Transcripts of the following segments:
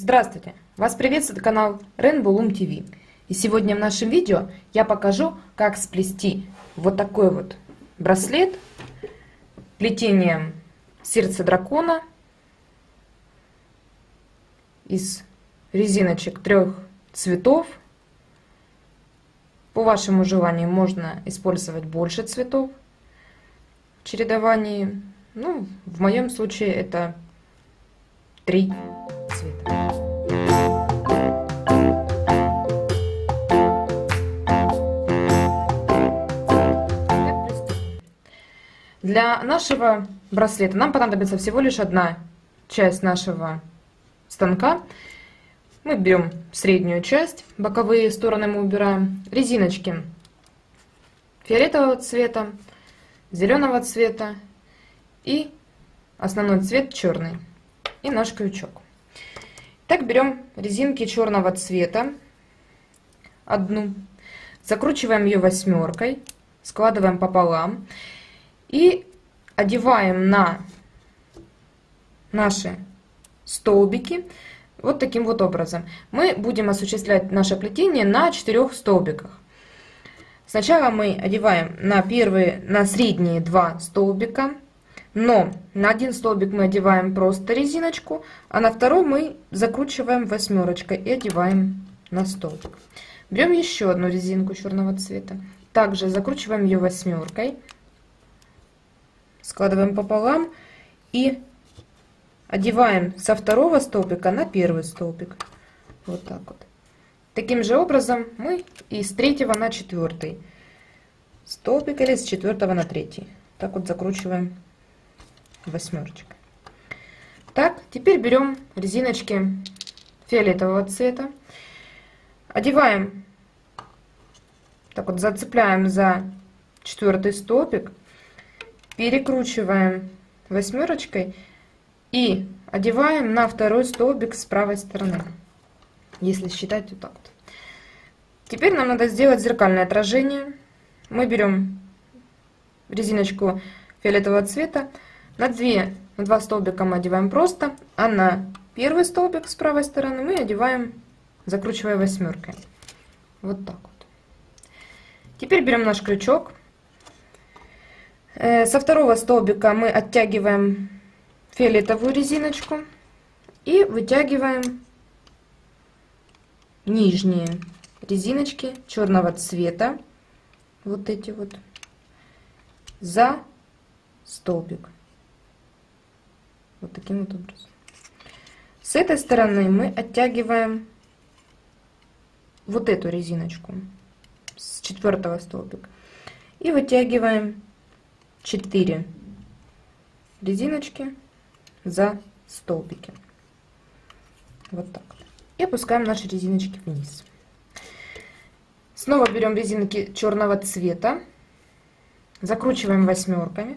Здравствуйте! Вас приветствует канал Rainbow Loom TV. И сегодня в нашем видео я покажу, как сплести вот такой вот браслет плетением сердца дракона из резиночек 3 цветов. По вашему желанию можно использовать больше цветов в чередовании. Ну, в моем случае это 3 цвета. Для нашего браслета нам понадобится всего лишь одна часть нашего станка. Мы берем среднюю часть, боковые стороны мы убираем, резиночки фиолетового цвета, зеленого цвета и основной цвет черный, и наш крючок. Так, берем резинки черного цвета, одну, закручиваем ее 8, складываем пополам и одеваем на наши столбики вот таким вот образом. Мы будем осуществлять наше плетение на 4 столбиках. Сначала мы одеваем на средние 2 столбика, но на один столбик мы одеваем просто резиночку, а на второй мы закручиваем 8 и одеваем на столбик. Берем еще одну резинку черного цвета, также закручиваем ее 8, складываем пополам и одеваем со 2 столбика на 1 столбик. Вот так вот. Таким же образом мы и с 3 на 4 столбик или с 4 на 3. Так вот закручиваем 8. Так, теперь берем резиночки фиолетового цвета, одеваем, так вот зацепляем за 4 столбик, перекручиваем 8 и одеваем на 2 столбик с правой стороны, если считать вот так вот. Теперь нам надо сделать зеркальное отражение. Мы берем резиночку фиолетового цвета, на 2 столбика мы одеваем просто, а на 1 столбик с правой стороны мы одеваем, закручивая 8. Вот так вот. Теперь берем наш крючок. Со 2 столбика мы оттягиваем фиолетовую резиночку и вытягиваем нижние резиночки черного цвета, вот эти вот, за столбик. Вот таким вот образом. С этой стороны мы оттягиваем вот эту резиночку с 4 столбика и вытягиваем 4 резиночки за столбики. Вот так. И опускаем наши резиночки вниз. Снова берем резинки черного цвета, закручиваем 8.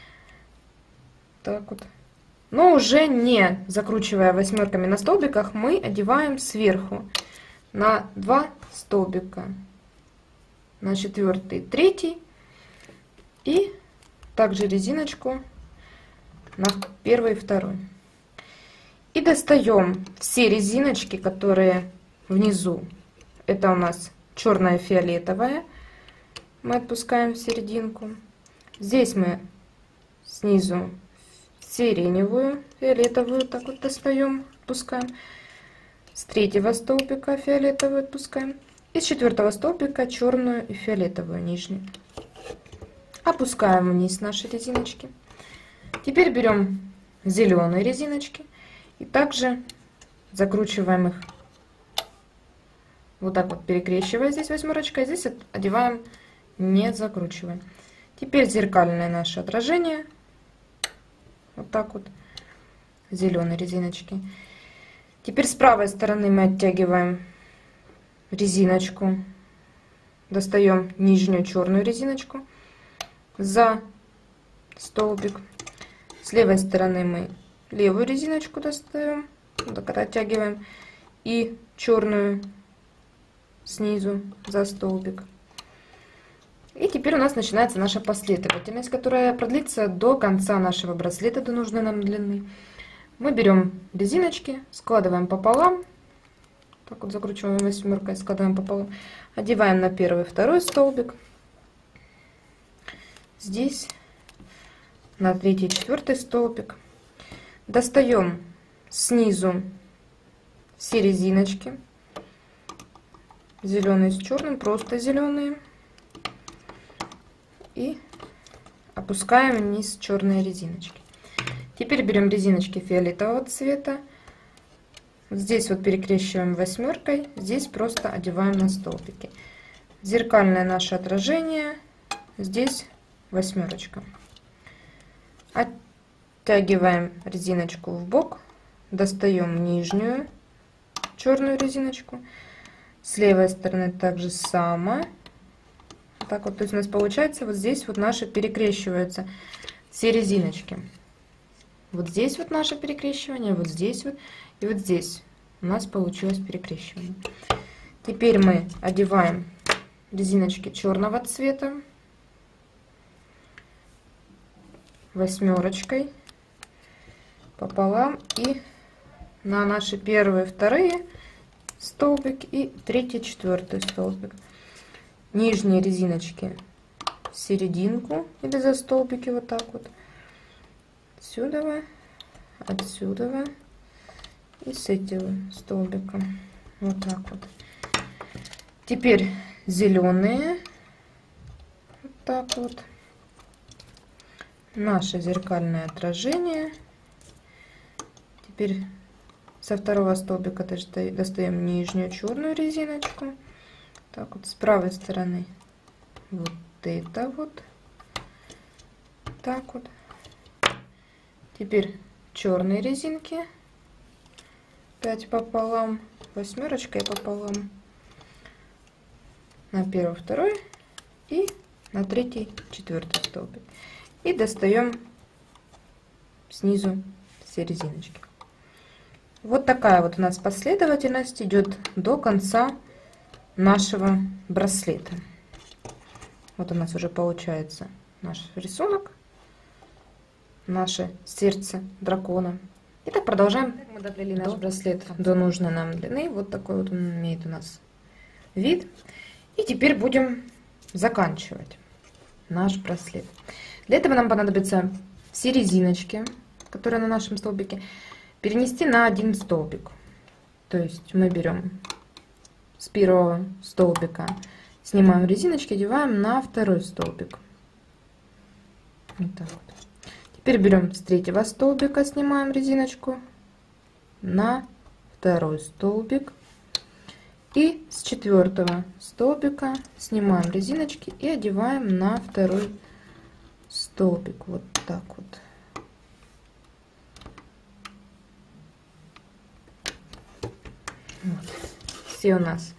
Так вот. Но уже не закручивая 8 на столбиках, мы одеваем сверху на 2 столбика, на 4, 3 и также резиночку на 1 и 2. И достаем все резиночки, которые внизу. Это у нас черная, фиолетовая. Мы отпускаем в серединку. Здесь мы снизу сиреневую, фиолетовую, так вот достаем, отпускаем. С 3 столбика фиолетовую отпускаем. И с 4 столбика черную и фиолетовую нижнюю. Опускаем вниз наши резиночки. Теперь берем зеленые резиночки и также закручиваем их вот так вот, перекрещивая здесь 8, здесь одеваем, не закручиваем. Теперь зеркальное наше отражение, вот так вот, зеленые резиночки. Теперь с правой стороны мы оттягиваем резиночку, достаем нижнюю черную резиночку за столбик. С левой стороны мы левую резиночку достаем, вот так вот оттягиваем, и черную снизу за столбик. И теперь у нас начинается наша последовательность, которая продлится до конца нашего браслета, до нужной нам длины. Мы берем резиночки, складываем пополам. Так вот закручиваем восьмеркой, складываем пополам. Одеваем на первый, второй столбик. Здесь на третий, четвертый столбик. Достаем снизу все резиночки. Зеленые с черным, просто зеленые. И опускаем вниз черные резиночки. Теперь берем резиночки фиолетового цвета. Вот здесь вот перекрещиваем восьмеркой, здесь просто одеваем на столбики. Зеркальное наше отражение, здесь восьмерочка. Оттягиваем резиночку в бок, достаем нижнюю черную резиночку. С левой стороны также самое. Так вот, то есть у нас получается вот здесь вот наши перекрещиваются все резиночки. Вот здесь вот наше перекрещивание, вот здесь вот. И вот здесь у нас получилось перекрещивание. Теперь мы одеваем резиночки черного цвета восьмерочкой пополам и на наши первые, вторые столбик и третий, четвертый столбик. Нижние резиночки в серединку или за столбики вот так вот. Отсюда, отсюда. И с этого столбика. Вот так вот. Теперь зеленые. Вот так вот. Наше зеркальное отражение. Теперь со второго столбика достаем нижнюю черную резиночку. Так вот, с правой стороны. Вот это вот. Так вот. Теперь черные резинки. 5 пополам, восьмерочкой пополам, на первый, второй и на третий, четвертый столбик. И достаем снизу все резиночки. Вот такая вот у нас последовательность идет до конца нашего браслета. Вот у нас уже получается наш рисунок, наше сердце дракона. Итак, продолжаем. Мы доплели наш браслет до нужной нам длины. Вот такой вот он имеет у нас вид. И теперь будем заканчивать наш браслет. Для этого нам понадобится все резиночки, которые на нашем столбике, перенести на один столбик. То есть мы берем с первого столбика, снимаем резиночки, одеваем на второй столбик. Вот так вот. Теперь берем с третьего столбика, снимаем резиночку на второй столбик. И с четвертого столбика снимаем резиночки и одеваем на второй столбик. Вот так вот. Вот. Все у нас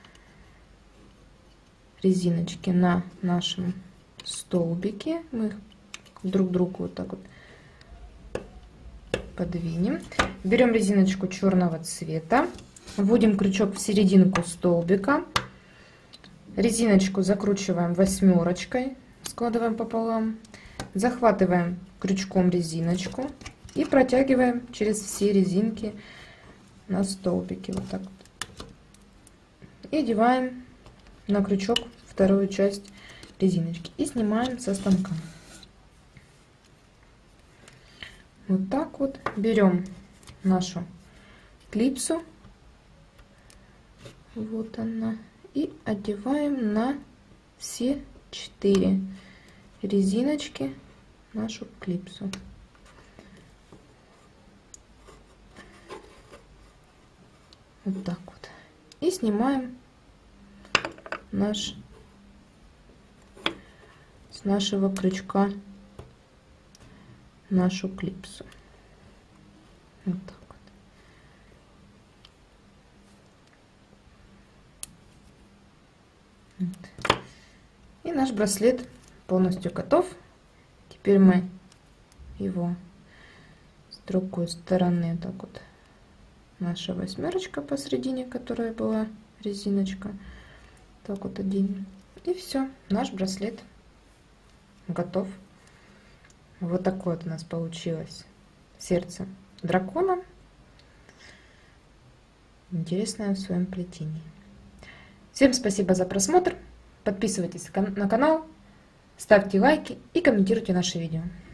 резиночки на нашем столбике. Мы их друг к другу вот так вот подвинем. Берем резиночку черного цвета, вводим крючок в серединку столбика, резиночку закручиваем восьмерочкой, складываем пополам, захватываем крючком резиночку и протягиваем через все резинки на столбике вот так вот. И одеваем на крючок вторую часть резиночки и снимаем со станка. Вот так вот берем нашу клипсу, вот она, и одеваем на все 4 резиночки нашу клипсу. Вот так вот. И снимаем с нашего крючка нашу клипсу. Вот так вот. Вот. И наш браслет полностью готов. Теперь мы его с другой стороны так вот. Наша восьмерочка посередине, которая была резиночка. Так вот один. И все, наш браслет готов. Вот такое вот у нас получилось сердце дракона. Интересное в своем плетении. Всем спасибо за просмотр. Подписывайтесь на канал, ставьте лайки и комментируйте наши видео.